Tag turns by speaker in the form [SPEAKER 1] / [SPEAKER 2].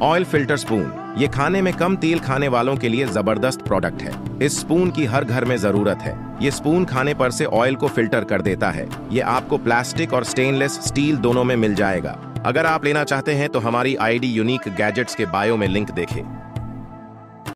[SPEAKER 1] Oil filter spoon, ये खाने में कम तेल खाने वालों के लिए जबरदस्त प्रोडक्ट है। इस स्पून की हर घर में जरूरत है। ये स्पून खाने पर से ऑयल को फिल्टर कर देता है। ये आपको प्लास्टिक और स्टेनलेस स्टील दोनों में मिल जाएगा। अगर आप लेना चाहते हैं तो हमारी आईडी यूनिक गैजेट्स के बायो में लिंक देखें।